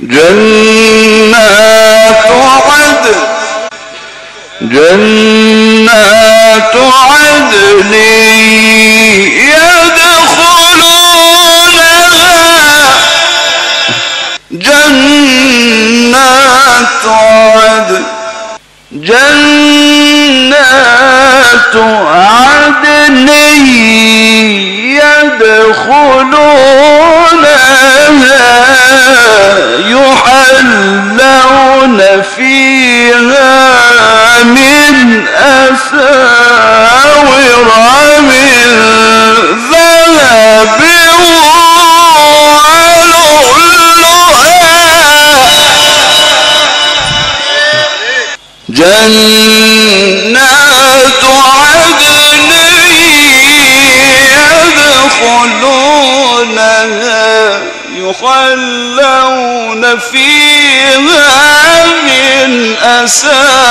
جنات عدن يدخلونها جنات عدن يدخلونها يحلون فيها من أساور من ذهب ولؤلؤا جنات عدن يدخلونها يحلون فيها من أساور